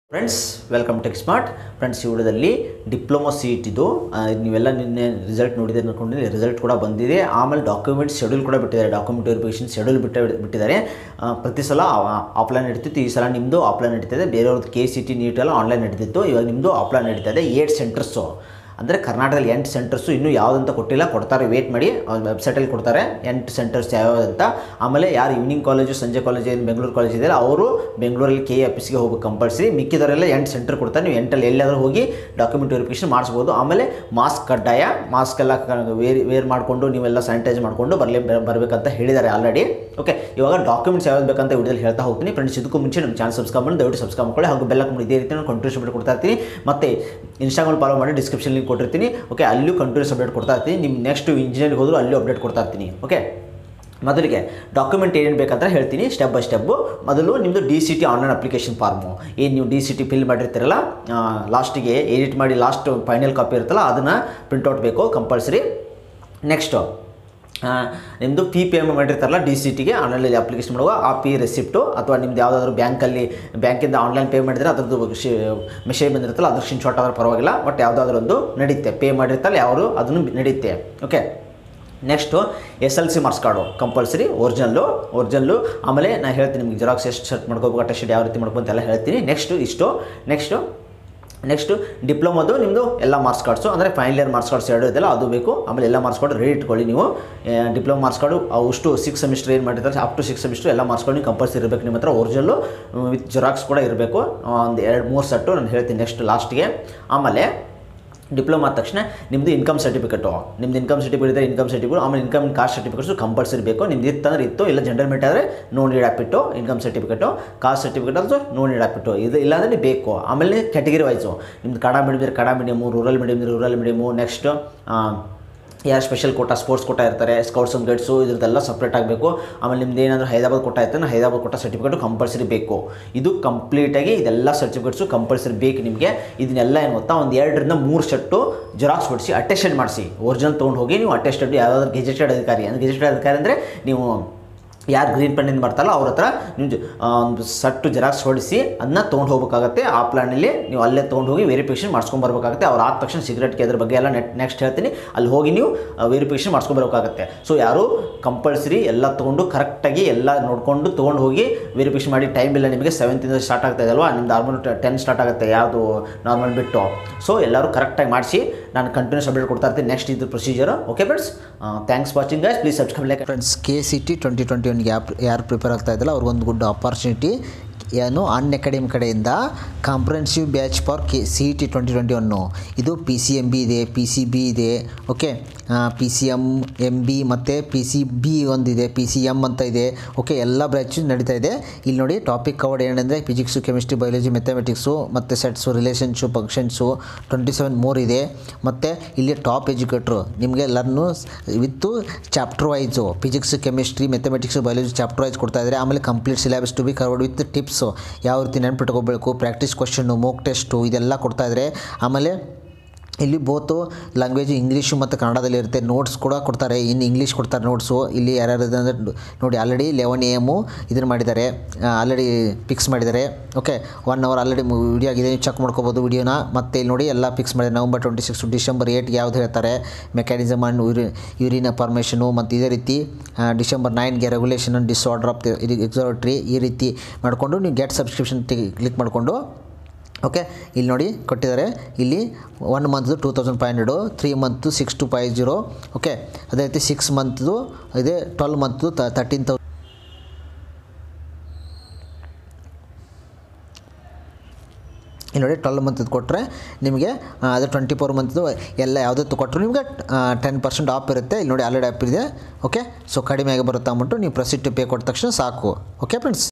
friends welcome tech smart friends ಈ ವಿಡಿಯೋದಲ್ಲಿ diploma CET ಇದು ನೀವೆಲ್ಲ ನಿನ್ನೆ ರಿಸಲ್ಟ್ ನೋಡಿದ್ರೆ ಅನ್ಕೊಂಡಿದ್ದೀನಿ ರಿಸಲ್ಟ್ ಕೂಡ ಬಂದಿದೆ ಆಮೇಲೆ ಡಾಕ್ಯುಮೆಂಟ್ ಶೆಡ್ಯೂಲ್ ಕೂಡ ಬಿಟ್ಟಿದ್ದಾರೆ ಡಾಕ್ಯುಮೆಂಟ್ ವೆರಿಫಿಕೇಷನ್ ಶೆಡ್ಯೂಲ್ ಬಿಟ್ಟಿದ್ದಾರೆ ಪ್ರತಿ ಸಲ ಆಫ್ಲೈನ್ ನಡೀತಿತ್ತು ಈ ಸಲ ನಿಮ್ಮದು ಆಫ್ಲೈನ್ ನಡೀತಿದೆ ಬೇರೆಯವ್ರದ್ದು KCET NEET ಎಲ್ಲ ಆನ್ಲೈನ್ ನಡೀತಿತ್ತು ಇವಾಗ ನಿಮ್ಮದು ಆಫ್ಲೈನ್ ನಡೀತಾ ಇದೆ 8 ಸೆಂಟರ್ಸು ಅಂದರೆ ಕರ್ನಾಟಕದಲ್ಲಿ 8 ಸೆಂಟರ್ಸು ಇನ್ನೂ ಯಾವುದಂತ ಕೊಟ್ಟಿಲ್ಲ ಕೊಡ್ತಾರೆ ವೇಟ್ ಮಾಡಿ ವೆಬ್ಸೈಟಲ್ಲಿ ಕೊಡ್ತಾರೆ 8 ಸೆಂಟರ್ಸ್ ಯಾವ್ಯಾವ ಅಂತ ಆಮೇಲೆ ಯಾರು ಈವ್ನಿಂಗ್ ಕಾಲೇಜು ಸಂಜೆ ಕಾಲೇಜು ಏನು ಬೆಂಗಳೂರು ಕಾಲೇಜ್ ಇದೆಯಲ್ಲ ಅವರು ಬೆಂಗಳೂರಲ್ಲಿ KE ಆಫೀಸ್ಗೆ ಹೋಗಬೇಕು ಕಂಪಲ್ಸರಿ ಮಿಕ್ಕಿದವರೆಲ್ಲ 8 ಸೆಂಟರ್ ಕೊಡ್ತಾರೆ ನೀವು 8ಅಲ್ಲಿ ಎಲ್ಲಾದರೂ ಹೋಗಿ ಡಾಕ್ಯುಮೆಂಟ್ ವೆರಿಫಿಕೇಷನ್ ಮಾಡಿಸ್ಬೋದು ಆಮೇಲೆ ಮಾಸ್ಕ್ ಕಡ್ಡಾಯ ಮಾಸ್ಕ್ ಎಲ್ಲ ವೇರ್ ಮಾಡಿಕೊಂಡು ನೀವೆಲ್ಲ ಸ್ಯಾನಿಟೈಸ್ ಮಾಡಿಕೊಂಡು ಬರಬೇಕಂತ ಹೇಳಿದ್ದಾರೆ ಆಲ್ರೆಡಿ ಓಕೆ ಇವಾಗ ಡಾಕ್ಯುಮೆಂಟ್ಸ್ ಯಾವ್ದು ಬೇಕಂತ ವಿಡಿಯೋದಲ್ಲಿ ಹೇಳ್ತಾ ಹೋಗ್ತೀನಿ ಫ್ರೆಂಡ್ಸ್ ಇದಕ್ಕೂ ಮುಂಚೆ ನಮ್ಮ ಚಾನಲ್ ಸಬ್ಸ್ಕ್ರೈಬ್ ಮಾಡಿ ದಯವಿಟ್ಟು ಸಬ್ಸ್ಕ್ರೈಬ್ ಮಾಡ್ಕೊಳ್ಳಿ ಹಾಗೂ ಬೆಲ್ ಹಾಕೊಂಡು ಇದೇ ರೀತಿ ನಾನು ಕಂಟಿನ್ಯೂಸ್ ಅಪ್ಡೇಟ್ ಕೊಡ್ತಾ ಇರ್ತೀನಿ ಮತ್ತು ಇನ್ಸ್ಟಾಗ್ರಾಮ್ ಫಾಲೋ ಮಾಡಿ ಡಿಸ್ಕ್ರಿಪ್ಷನ್ ಲಿಂಕ್ ಕೊಟ್ಟಿರ್ತೀನಿ ಓಕೆ ಅಲ್ಲೂ ಕಂಟಿನ್ಯೂಸ್ ಅಪ್ಡೇಟ್ ಕೊಡ್ತಾ ಇರ್ತೀನಿ ನಿಮ್ಮ ನೆಕ್ಸ್ಟ್ ಇಂಜಿನಿಯರಿಂಗ್ ಹೋದರೂ ಅಲ್ಲೂ ಅಪ್ಡೇಟ್ ಕೊಡ್ತಾ ಇರ್ತೀನಿ ಓಕೆ ಮೊದಲಿಗೆ ಡಾಕ್ಯುಮೆಂಟ್ ಏನೇನು ಬೇಕಂತ ಹೇಳ್ತೀನಿ ಸ್ಟೆಪ್ ಬೈ ಸ್ಟೆಪ್ಪು ಮೊದಲು ನಿಮ್ಮದು DCT ಆನ್ಲೈನ್ ಅಪ್ಲಿಕೇಶನ್ ಫಾರ್ಮು ಏನು ನೀವು DCT ಫಿಲ್ ಮಾಡಿರ್ತೀರಲ್ಲ ಲಾಸ್ಟಿಗೆ ಎಡಿಟ್ ಮಾಡಿ ಲಾಸ್ಟ್ ಫೈನಲ್ ಕಾಪಿ ಇರುತ್ತಲ್ಲ ಅದನ್ನು ಪ್ರಿಂಟ್ಔಟ್ ಬೇಕು ಕಂಪಲ್ಸರಿ ನೆಕ್ಸ್ಟು ನಿಮ್ಮದು ಪೇಮೆಂಟ್ ಮಾಡಿರ್ತಾರಲ್ಲ DCTಗೆ ಆನ್ಲೈನಲ್ಲಿ ಅಪ್ಲಿಕೇಶನ್ ಮಾಡುವ ಆ ರೆಸಿಪ್ಟು ಅಥವಾ ನಿಮ್ದು ಯಾವುದಾದ್ರೂ ಬ್ಯಾಂಕಿಂದ ಆನ್ಲೈನ್ ಪೇ ಮಾಡಿದರೆ ಅದ್ರದ್ದು ಮೆಸೇಜ್ ಬಂದಿರುತ್ತಲ್ಲ ಅದ್ರ ಸ್ಕ್ರೀನ್ಶಾಟ್ ಆದರೂ ಪರವಾಗಿಲ್ಲ ಬಟ್ ಯಾವುದಾದ್ರೂ ಒಂದು ನಡೀತೆ ಪೇ ಮಾಡಿರ್ತಾರಲ್ಲ ಯಾರು ಅದನ್ನು ನಡೀತೆ okay next SLC marks card compulsory original ಆಮೇಲೆ ನಾನು ಹೇಳ್ತೀನಿ ನಿಮ್ಗೆ ಜೆರಾಕ್ಸ್ ಎಷ್ಟು ಸೆಟ್ ಮಾಡ್ಕೋಬೇಕು ಅಟೆಸ್ಟ್ ಯಾವ ರೀತಿ ಮಾಡ್ಕೊಂಡು ಎಲ್ಲ ಹೇಳ್ತೀನಿ ನೆಕ್ಸ್ಟು ಡಿಪ್ಲೊಮೋದು ನಿಮ್ಮದು ಎಲ್ಲ ಮಾರ್ಕ್ಸ್ ಕಾರ್ಡ್ಸು ಅಂದರೆ ಫೈನಲ್ ಇಯರ್ ಮಾರ್ಕ್ಸ್ ಕಾರ್ಡ್ಸ್ ಎರಡು ಇದೆಲ್ಲ ಅದು ಬೇಕು ಆಮೇಲೆ ಎಲ್ಲ ಮಾರ್ಕ್ಸ್ ಕಾರ್ಡು ರೆಡಿ ಇಟ್ಕೊಳ್ಳಿ ನೀವು ಡಿಪ್ಲೊಮಾ ಮಾರ್ಕ್ಸ್ ಕಾರ್ಡು ಅಷ್ಟು 6 ಸೆಮಿಸ್ಟರ್ ಏನು ಮಾಡಿರ್ತಾರೆ ಅಪ್ ಟು 6 ಸೆಮಿಸ್ಟರ್ ಎಲ್ಲ ಮಾರ್ಕ್ಸ್ ಕಾರ್ಡು ನೀವು ಕಂಪಲ್ಸರಿ ಇರಬೇಕು ನಿಮ್ಮ ಹತ್ರ ಒರಿಜಿನಲ್ಲು ವಿತ್ ಜೆರಾಕ್ಸ್ ಕೂಡ ಇರಬೇಕು ಒಂದು 2-3 ಸೆಟ್ಟು ನಾನು ಹೇಳ್ತೀನಿ ನೆಕ್ಸ್ಟ್ ಲಾಸ್ಟ್ಗೆ ಆಮೇಲೆ ಡಿಪ್ಲೊಮಾ ಆದ ತಕ್ಷಣ ನಿಮ್ಮದು ಇನ್ಕಮ್ ಸರ್ಟಿಫಿಕೇಟು ನಿಮ್ಮದು ಇನ್ಕಮ್ ಸರ್ಟಿಫಿಕೇಟ್ ಇದ್ದರೆ ಇನ್ಕಮ್ ಸರ್ಟಿಫಿಕೇಟ್ ಆಮೇಲೆ ಇನ್ಕಮ್ ಕಾಸ್ಟ್ ಸರ್ಟಿಫಿಕೇಟ್ಸು ಕಂಪಲ್ಸರಿ ಬೇಕು ನಿಮ್ದು ಇತ್ತಂದ್ರೆ ಇತ್ತು ಇಲ್ಲ ಜನರಲ್ ಮೇಟ್ ಆದರೆ ನೋ ನೀಡ್ ಆ್ಯಪಿಟ್ಟು ಇನ್ಕಮ್ ಸರ್ಟಿಫಿಕೇಟು ಕಾಸ್ಟ್ ಸರ್ಟಿಫಿಕೇಟ್ ಅದು ನೋ ನೀಡ್ ಆ್ಯಪಿಟ್ಟು ಇದು ಇಲ್ಲಾಂದರೆ ಬೇಕು ಆಮೇಲೆ ಕ್ಯಾಟಗರಿ ವೈಸು ನಿಮ್ದು ಕನ್ನಡ ಮೀಡಿಯಮ್ ಇದ್ದರೆ Kannada medium rural medium next ಯಾರು ಸ್ಪೆಷಲ್ ಕೋಟಾ ಸ್ಪೋರ್ಟ್ಸ್ ಕೋಟಾ ಇರ್ತಾರೆ ಸ್ಕೌಟ್ಸ್ ಆ್ಯಂಡ್ ಗೈಡ್ಸು ಇದ್ರದ್ದೆಲ್ಲ ಸಪ್ರೇಟ್ ಆಗಬೇಕು ಆಮೇಲೆ ನಿಮ್ದು ಏನಾದರೂ ಹೈದರಾಬಾದ್ ಕೋಟಾ ಇರ್ತಾನೆ ಹೈದರಾಬಾದ್ ಕೋಟಾ ಸರ್ಟಿಫಿಕೇಟು ಕಂಪಲ್ಸರಿ ಬೇಕು ಇದು ಕಂಪ್ಲೀಟಾಗಿ ಇದೆಲ್ಲ ಸರ್ಟಿಫಿಕೇಟ್ಸು ಕಂಪಲ್ಸರಿ ಬೇಕು ನಿಮಗೆ ಇದನ್ನೆಲ್ಲ ಏನು ಗೊತ್ತಾ ಒಂದು 2-3 ಸೆಟ್ಟು ಜೆರಾಕ್ಸ್ ಹೊಡಿಸಿ ಅಟೆಸ್ಟೆಡ್ ಮಾಡಿಸಿ ಒರಿಜಿನಲ್ ತೊಗೊಂಡು ಹೋಗಿ ನೀವು ಅಟೆಸ್ಟೆಡ್ ಯಾವುದಾದ್ರು ಗೆಜೆಟೆಡ್ ಅಧಿಕಾರಿ ಅಂದರೆ ನೀವು ಯಾರು ಗ್ರೀನ್ ಪೆನ್ನಿಂದ ಬರ್ತಾರಲ್ಲ ಅವ್ರ ಹತ್ರ ನೀವು ಒಂದು ಸಟ್ಟು ಜೆರಾಕ್ಸ್ ಹೊಡಿಸಿ ಅದನ್ನ ತೊಗೊಂಡು ಹೋಗ್ಬೇಕಾಗತ್ತೆ ಆ ಪ್ಲಾನಲ್ಲಿ ನೀವು ಅಲ್ಲೇ ತೊಗೊಂಡು ಹೋಗಿ ವೆರಿಫಿಕೇಷನ್ ಮಾಡ್ಸ್ಕೊಂಬರ್ಬೇಕಾಗುತ್ತೆ ಅವ್ರು ಆದ ತಕ್ಷಣ ಸಿಗರೇಟ್ಗೆ ಅದ್ರ ಬಗ್ಗೆ ಎಲ್ಲ ನೆಕ್ಸ್ಟ್ ಹೇಳ್ತೀನಿ ಅಲ್ಲಿ ಹೋಗಿ ನೀವು ವೆರಿಫಿಕೇಷನ್ ಮಾಡ್ಸ್ಕೊಂಬರ್ಬೇಕಾಗತ್ತೆ ಸೊ ಯಾರು ಕಂಪಲ್ಸರಿ ಎಲ್ಲ ತೊಗೊಂಡು ಕರೆಕ್ಟಾಗಿ ಎಲ್ಲ ನೋಡಿಕೊಂಡು ತೊಗೊಂಡು ಹೋಗಿ ವೆರಿಫಿಕೇಷನ್ ಮಾಡಿ ಟೈಮ್ ಇಲ್ಲ ನಿಮಗೆ 7th ಸ್ಟಾರ್ಟ್ ಆಗ್ತಾಯಿದೆ ಅಲ್ವಾ ನಿಮ್ದು ನಾರ್ಮಲ್ 10 ಸ್ಟಾರ್ಟ್ ಆಗುತ್ತೆ ಯಾವುದು ನಾರ್ಮಲ್ ಬಿಟ್ಟು ಸೊ ಎಲ್ಲರೂ ಕರೆಕ್ಟಾಗಿ ಮಾಡಿಸಿ ನಾನು ಕಂಟಿನ್ಯೂಸ್ ಅಪ್ಡೇಟ್ ಕೊಡ್ತಾ ಇರ್ತೀನಿ ನೆಕ್ಸ್ಟ್ ಇದು procedure okay friends thanks watching guys please subscribe like friends KCET 2021 ಯಾರು ಪ್ರಿಪೇರ್ ಆಗ್ತಾ ಇದ್ದಲ್ಲ ಅವ್ರಿಗೊಂದು ಗುಡ್ ಆಪರ್ಚುನಿಟಿ ಏನು ಅನ್ಅಕಾಡೆಮಿ ಕಡೆಯಿಂದ ಕಾಂಪ್ರಹೆನ್ಸಿವ್ ಬ್ಯಾಚ್ ಫಾರ್ CET 2021 ಇದು PCMB ಇದೆ PCB ಇದೆ ಓಕೆ PCMB ಮತ್ತು PCB ಒಂದಿದೆ PCM ಅಂತ ಇದೆ ಓಕೆ ಎಲ್ಲ ಬ್ಯಾಚು ನಡೀತಾ ಇದೆ ಇಲ್ಲಿ ನೋಡಿ ಟಾಪಿಕ್ ಕವರ್ಡ್ ಏನಂದರೆ ಫಿಸಿಕ್ಸು ಕೆಮಿಸ್ಟ್ರಿ ಬಯಾಲಜಿ ಮ್ಯಾಥಮೆಟಿಕ್ಸು ಮತ್ತು ಸೆಟ್ಸು ರಿಲೇಷನ್ಸು ಫಂಕ್ಷನ್ಸು 27 ಮೋರ್ ಇದೆ ಮತ್ತು ಇಲ್ಲಿ ಟಾಪ್ ಎಜುಕೇಟ್ರು ನಿಮಗೆ learn with chapter wise physics chemistry mathematics biology chapter wise ಕೊಡ್ತಾ ಇದ್ದಾರೆ ಆಮೇಲೆ complete syllabus to be covered with tips ಯಾವ ರೀತಿ ನೆನ್ಪಿಟ್ಕೋಬೇಕು ಪ್ರಾಕ್ಟೀಸ್ ಕ್ವಶನ್ನು ಮೋಕ್ ಟೆಸ್ಟು ಇದೆಲ್ಲ ಕೊಡ್ತಾಯಿದ್ದಾರೆ ಆಮೇಲೆ ಇಲ್ಲಿ ಬೋತು ಲ್ಯಾಂಗ್ವೇಜು ಇಂಗ್ಲೀಷು ಮತ್ತು ಕನ್ನಡದಲ್ಲಿ ಇರುತ್ತೆ ನೋಟ್ಸ್ ಕೂಡ ಕೊಡ್ತಾರೆ ಇನ್ನು ಇಂಗ್ಲೀಷ್ ಕೊಡ್ತಾರೆ ನೋಟ್ಸು ಇಲ್ಲಿ ಯಾರ್ಯಾರು ಅಂದರೆ ನೋಡಿ ಆಲ್ರೆಡಿ 11 AM ಇದನ್ನು ಮಾಡಿದ್ದಾರೆ ಆಲ್ರೆಡಿ ಫಿಕ್ಸ್ ಮಾಡಿದ್ದಾರೆ ಓಕೆ 1 hour ಆಲ್ರೆಡಿ ವಿಡಿಯೋ ಆಗಿದೆ ನೀವು ಚೆಕ್ ಮಾಡ್ಕೋಬೋದು ವಿಡಿಯೋನ ಮತ್ತು ಇಲ್ಲಿ ನೋಡಿ ಎಲ್ಲ ಫಿಕ್ಸ್ ಮಾಡಿದ್ದಾರೆ November 26 December 8 ಯಾವ್ದು ಹೇಳ್ತಾರೆ ಮೆಕ್ಯಾನಿಸಮ್ ಆ್ಯಂಡ್ ಯೂರಿನ್ ಫಾರ್ಮೇಷನು ಮತ್ತು ಇದೇ ರೀತಿ December 9ಗೆ regulation and disorder of excretory ಈ ರೀತಿ ಮಾಡಿಕೊಂಡು ನೀವು ಗೆಟ್ ಸಬ್ಸ್ಕ್ರಿಪ್ಷನ್ ಕ್ಲಿಕ್ ಮಾಡಿಕೊಂಡು ಓಕೆ ಇಲ್ಲಿ ನೋಡಿ ಕೊಟ್ಟಿದ್ದಾರೆ ಇಲ್ಲಿ 1 ಮಂತ್ದು 2500 3 ಮಂತ್ದು 6250 ಓಕೆ ಅದೇ ರೀತಿ 6 ಮಂತ್ದು ಇದೆ 12 ಮಂತ್ದು 13,000 ಇಲ್ಲಿ ನೋಡಿ 12 ಮಂತ್ದು ಕೊಟ್ಟರೆ ನಿಮಗೆ ಅದೇ 24 ಮಂತ್ದು ಎಲ್ಲ ಯಾವುದೇ ಕೊಟ್ಟರು ನಿಮಗೆ 10% ಆಫ್ ಇರುತ್ತೆ ಇಲ್ಲಿ ನೋಡಿ ಆಲ್ರೆಡಿ ಆ್ಯಪ್ ಇದೆ ಓಕೆ ಸೊ ಕಡಿಮೆ ಆಗಿ ಬರುತ್ತೆ ಅಂದ್ಬಿಟ್ಟು ನೀವು ಪ್ರೊಸೀಡ್ ಟು ಪೇ ಕೊಟ್ಟ ತಕ್ಷಣ ಸಾಕು ಓಕೆ ಫ್ರೆಂಡ್ಸ್